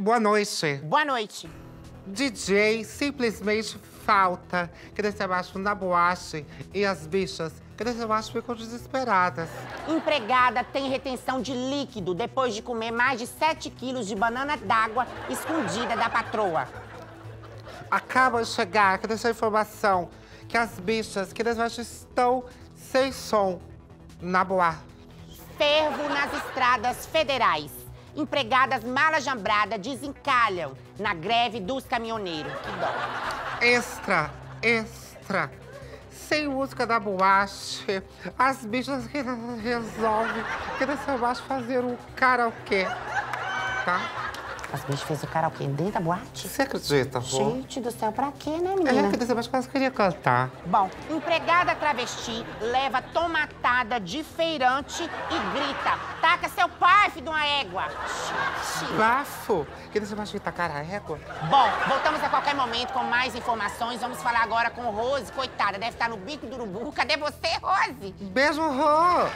Boa noite. Boa noite. DJ simplesmente falta. Que desce abaixo na boate e as bichas que desce abaixo ficam desesperadas. Empregada tem retenção de líquido depois de comer mais de 7 quilos de banana d'água escondida da patroa. Acaba de chegar, que deixa a informação que as bichas que desce abaixo estão sem som na boate. Fervo nas estradas federais. Empregadas malajambradas desencalham na greve dos caminhoneiros. Que dó. Extra. Sem música da boate, as bichas resolvem que desce abaixo fazer um karaokê, tá? As bichas fez o karaokê dentro da boate? Você acredita, vô? Gente do céu, pra quê, né, menina? É, que desce abaixo quase queria cantar. Bom, empregada travesti leva tomatada de feirante e grita: taca seu pai, filho de uma égua. Bafo! Que desce abaixo de tacar a égua? Bom, voltamos a qualquer momento com mais informações. Vamos falar agora com Rose, coitada, deve estar no bico do urubu. Cadê você, Rose? Beijo, Rô!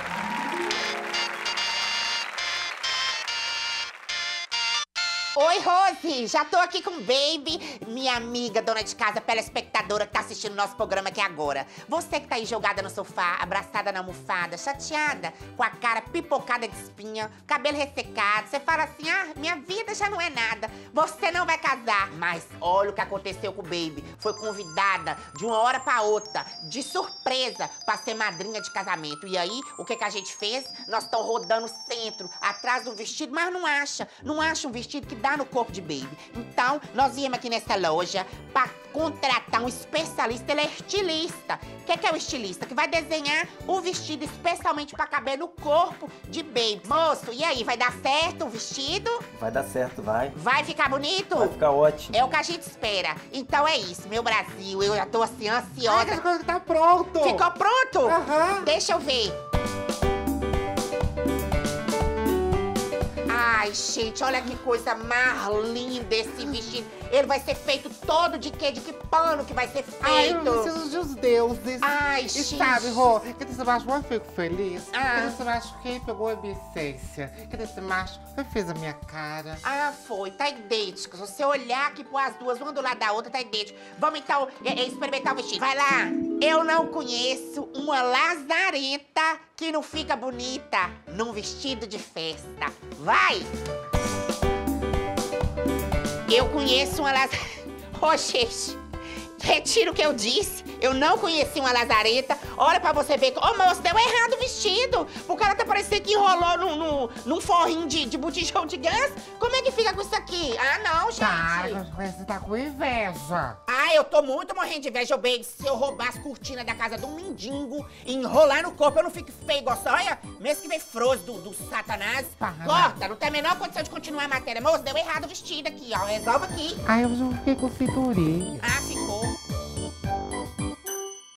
Oi, Rose! Já tô aqui com o Baby, minha amiga, dona de casa, telespectadora que tá assistindo nosso programa aqui agora. Você que tá aí jogada no sofá, abraçada na almofada, chateada, com a cara pipocada de espinha, cabelo ressecado, você fala assim, ah, minha vida já não é nada, você não vai casar. Mas olha o que aconteceu com o Baby. Foi convidada de uma hora pra outra, de surpresa, pra ser madrinha de casamento. E aí, o que a gente fez? Nós estamos rodando o centro, atrás do vestido, mas não acha um vestido que dá no corpo de Baby. Então, nós viemos aqui nessa loja pra contratar um especialista, ele é estilista. O que é o estilista? Que vai desenhar o vestido especialmente pra caber no corpo de Baby. Moço, e aí, vai dar certo o vestido? Vai dar certo, vai. Vai ficar bonito? Vai ficar ótimo. É o que a gente espera. Então é isso, meu Brasil, eu já tô assim, ansiosa. Ai, tá pronto! Ficou pronto? Aham. Deixa eu ver. Ai, gente, olha que coisa mais linda esse vestido. Ele vai ser feito todo de quê? De que pano que vai ser feito? Ai, eu preciso dos deuses. Ai, e gente. sabe, Rô, que desse macho eu fico feliz. Ah. Que desse macho quem pegou a minha essência. Que desse macho fez a minha cara. Ah, foi. Tá idêntico. Se você olhar aqui as duas, uma do lado da outra, tá idêntico. Vamos, então, experimentar o vestido. Vai lá. Eu não conheço uma lazarenta que não fica bonita num vestido de festa. Vai! Eu conheço uma lazarenta... Ô, gente, retiro o que eu disse. Eu não conheci uma lazareta. Olha pra você ver. Ô, moço, deu errado o vestido. Porque ela tá parecendo que enrolou num forrinho de botijão de gás. Como é que fica com isso aqui? Ah, não, gente. Tá, você tá com inveja. Ah, eu tô muito morrendo de inveja, Baby. Se eu roubar as cortinas da casa de um mendigo e enrolar no corpo, eu não fico feio igual só. Olha, mesmo que vem froze do satanás. Para. Corta, não tem a menor condição de continuar a matéria. Moço, deu errado o vestido aqui, ó. Resolve aqui. Ai, eu já fiquei com cinturinha. Ah, ficou.